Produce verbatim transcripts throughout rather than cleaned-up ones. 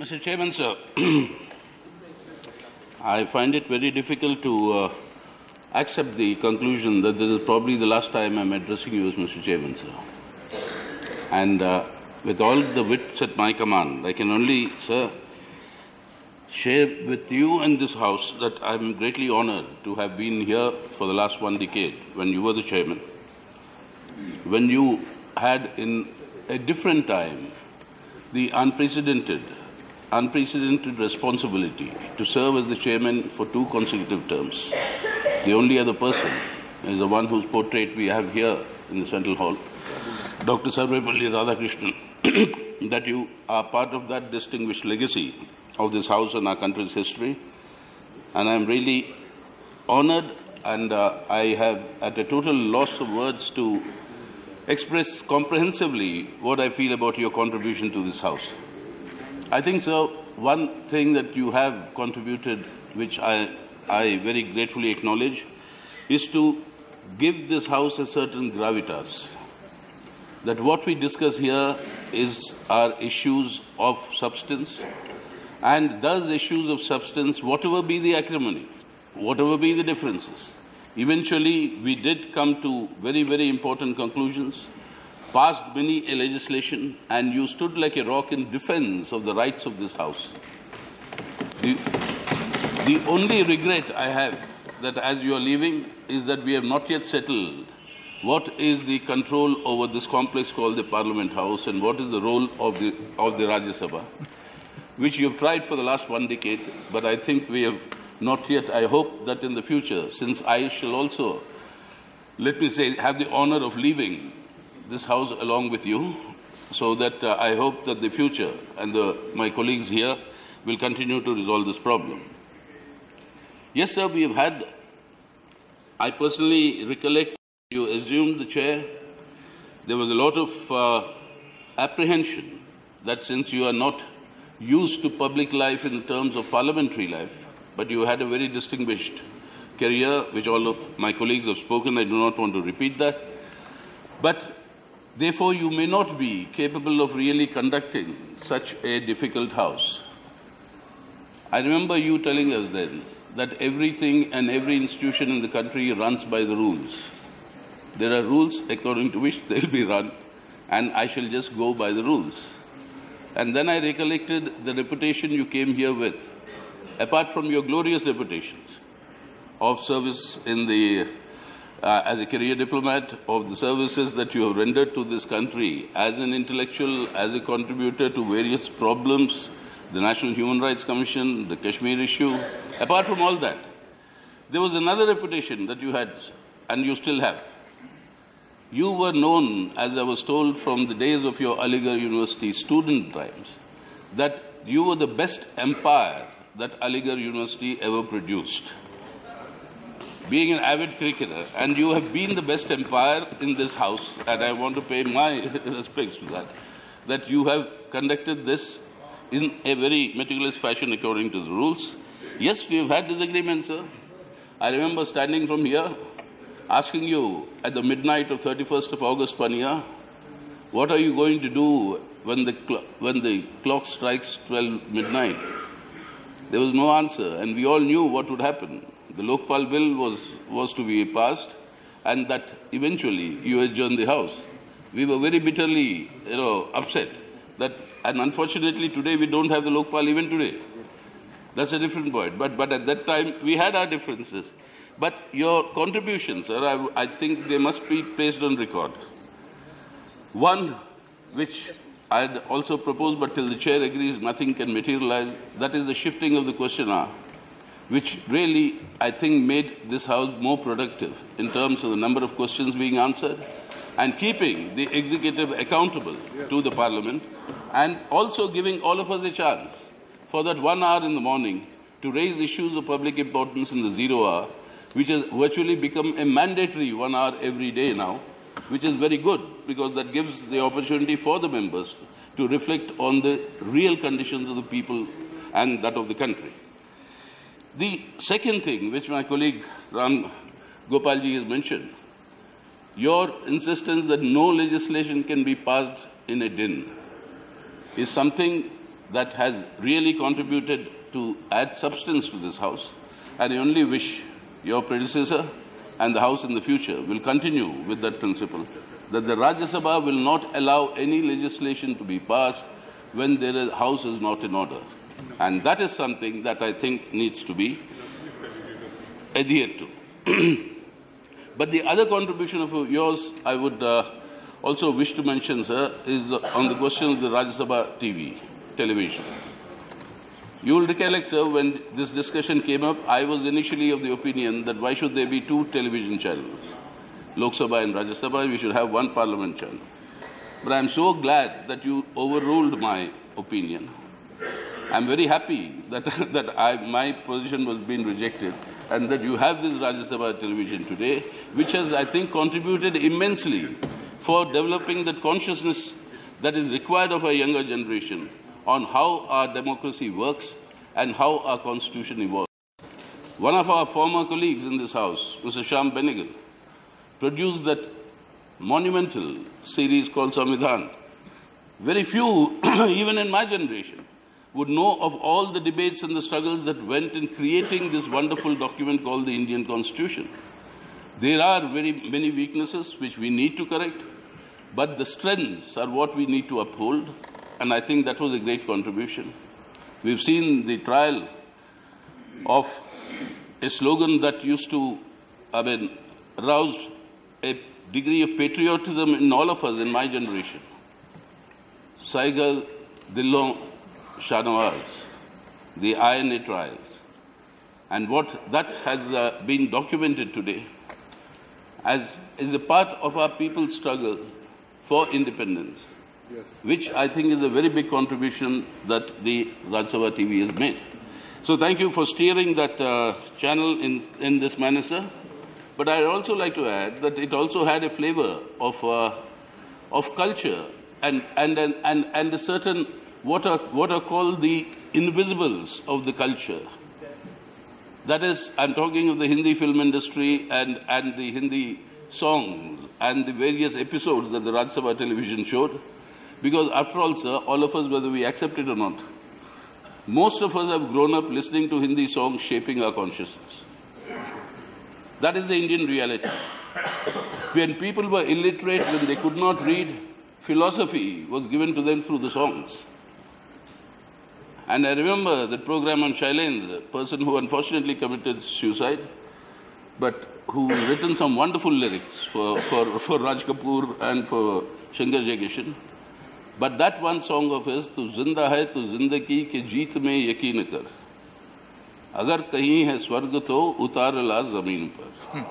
Mister Chairman, sir, I find it very difficult to uh, accept the conclusion that this is probably the last time I'm addressing you as Mister Chairman, sir. And uh, with all the wits at my command, I can only, sir, share with you and this House that I'm greatly honored to have been here for the last one decade when you were the Chairman, when you had in a different time the unprecedented unprecedented responsibility to serve as the Chairman for two consecutive terms. The only other person is the one whose portrait we have here in the Central Hall, Doctor Sarvepalli Radhakrishnan, that you are part of that distinguished legacy of this House and our country's history. And I'm really honored, and uh, I have at a total loss of words to express comprehensively what I feel about your contribution to this House. I think, sir, one thing that you have contributed, which I, I very gratefully acknowledge, is to give this House a certain gravitas. That what we discuss here is our issues of substance, and those issues of substance, whatever be the acrimony, whatever be the differences, eventually we did come to very, very important conclusions, passed many a legislation, and you stood like a rock in defense of the rights of this House. The, the only regret I have that as you are leaving is that we have not yet settled what is the control over this complex called the Parliament House and what is the role of the, of the Rajya Sabha, which you have tried for the last one decade, but I think we have not yet. I hope that in the future, since I shall also, let me say, have the honor of leaving this House along with you, so that uh, I hope that the future and the, my colleagues here will continue to resolve this problem. Yes, sir, we have had, I personally recollect you assumed the chair. There was a lot of uh, apprehension that since you are not used to public life in terms of parliamentary life, but you had a very distinguished career, which all of my colleagues have spoken. I do not want to repeat that. But therefore, you may not be capable of really conducting such a difficult House. I remember you telling us then that everything and every institution in the country runs by the rules. There are rules according to which they'll be run, and I shall just go by the rules. And then I recollected the reputation you came here with, apart from your glorious reputations of service in the Uh, as a career diplomat, of the services that you have rendered to this country, as an intellectual, as a contributor to various problems, the National Human Rights Commission, the Kashmir issue. Apart from all that, there was another reputation that you had, and you still have. You were known, as I was told from the days of your Aligarh University student times, that you were the best umpire that Aligarh University ever produced. Being an avid cricketer, and you have been the best umpire in this House, and I want to pay my respects to that, that you have conducted this in a very meticulous fashion according to the rules. Yes, we have had disagreements, sir. I remember standing from here, asking you at the midnight of thirty-first of August one year, what are you going to do when the, when the clock strikes twelve midnight? There was no answer, and we all knew what would happen. The Lokpal bill was, was to be passed, and that eventually you adjourned the House. We were very bitterly, you know, upset. That, and unfortunately today we don't have the Lokpal even today. That's a different point. But, but at that time we had our differences. But your contributions, sir, I, I think they must be placed on record. One, which I had also proposed, but till the chair agrees, nothing can materialize, that is the shifting of the question hour, which really, I think, made this House more productive in terms of the number of questions being answered and keeping the executive accountable to the Parliament, and also giving all of us a chance for that one hour in the morning to raise issues of public importance in the zero hour, which has virtually become a mandatory one hour every day now, which is very good because that gives the opportunity for the members to reflect on the real conditions of the people and that of the country. The second thing, which my colleague Ram Gopalji has mentioned, your insistence that no legislation can be passed in a din is something that has really contributed to add substance to this House. And I only wish your predecessor and the House in the future will continue with that principle, that the Rajya Sabha will not allow any legislation to be passed when the House is not in order. And that is something that I think needs to be adhered to. But the other contribution of yours, I would uh, also wish to mention, sir, is on the question of the Rajya Sabha T V, television. You will recollect, sir, when this discussion came up, I was initially of the opinion that why should there be two television channels, Lok Sabha and Rajya Sabha, we should have one parliament channel. But I am so glad that you overruled my opinion. I am very happy that, that I, my position was being rejected and that you have this Rajya Sabha television today, which has, I think, contributed immensely for developing that consciousness that is required of our younger generation on how our democracy works and how our constitution evolves. One of our former colleagues in this House, Mister Shyam Benegal, produced that monumental series called Samvidhan. Very few, even in my generation, would know of all the debates and the struggles that went in creating this wonderful document called the Indian Constitution. There are very many weaknesses which we need to correct, but the strengths are what we need to uphold, and I think that was a great contribution. We've seen the trial of a slogan that used to, I mean, arouse a degree of patriotism in all of us in my generation. Saigal Dillon Shahnawaz, the I N A trials, and what that has uh, been documented today as is a part of our people's struggle for independence, yes, which I think is a very big contribution that the Rajya Sabha T V has made. So thank you for steering that uh, channel in, in this manner, sir. But I'd also like to add that it also had a flavor of, uh, of culture and, and, and, and, and a certain, what are, what are called the invisibles of the culture. That is, I'm talking of the Hindi film industry and, and the Hindi songs and the various episodes that the Rajya Sabha television showed. Because after all, sir, all of us, whether we accept it or not, most of us have grown up listening to Hindi songs shaping our consciousness. That is the Indian reality. When people were illiterate, when they could not read, philosophy was given to them through the songs. And I remember the program on Shailendra, a person who unfortunately committed suicide, but who written some wonderful lyrics for, for, for Raj Kapoor and for Shankar Jayakishan. But that one song of his, Tu zinda hai, tu zindagi ke jeet mein yakin kar. Agar kahin hai swarg to utar la zameen par.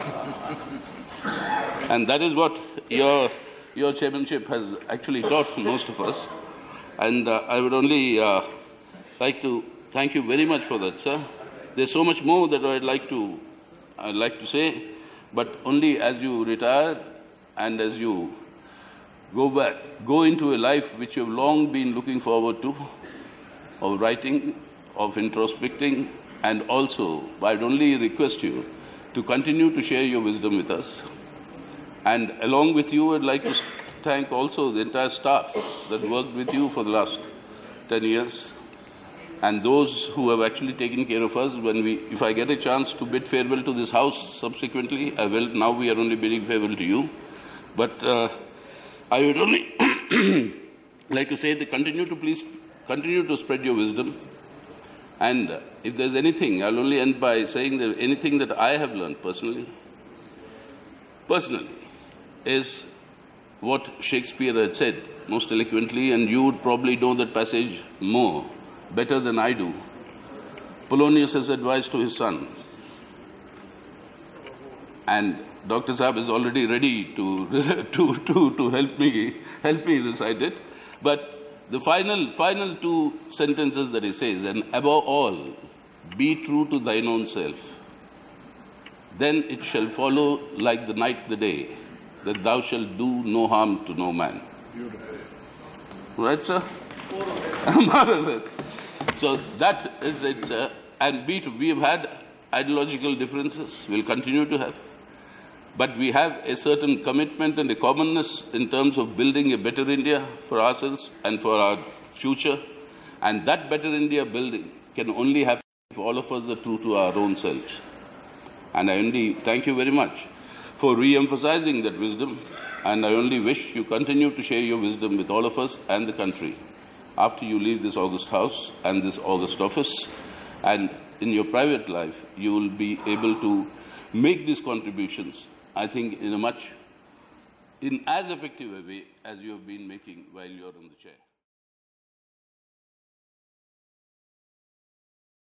And that is what your, your chairmanship has actually taught most of us. And uh, I would only uh, like to thank you very much for that, sir. There's so much more that I'd like to, I'd like to say, but only as you retire and as you go back, go into a life which you've long been looking forward to, of writing, of introspecting, and also I'd only request you to continue to share your wisdom with us. And along with you, I'd like to thank also the entire staff that worked with you for the last ten years, and those who have actually taken care of us. When we, if I get a chance to bid farewell to this house subsequently, I will. Now we are only bidding farewell to you. But uh, I would only like to say that continue to please, continue to spread your wisdom. And uh, if there's anything, I'll only end by saying that anything that I have learned personally, personally, is what Shakespeare had said most eloquently, and you would probably know that passage more, better than I do. Polonius has advised to his son, and Doctor Saab is already ready to, to, to, to help me, help me recite it. But the final, final two sentences that he says, and above all, be true to thine own self. Then it shall follow like the night the day, that thou shalt do no harm to no man. Beautiful. Right, sir? More or less. So that is it, sir. And be we have had ideological differences, we'll continue to have. But we have a certain commitment and a commonness in terms of building a better India for ourselves and for our future. And that better India building can only happen if all of us are true to our own selves. And I only thank you very much for re-emphasizing that wisdom, and I only wish you continue to share your wisdom with all of us and the country after you leave this august house and this august office. And in your private life, you will be able to make these contributions, I think, in a much, in as effective a way as you have been making while you're in the chair.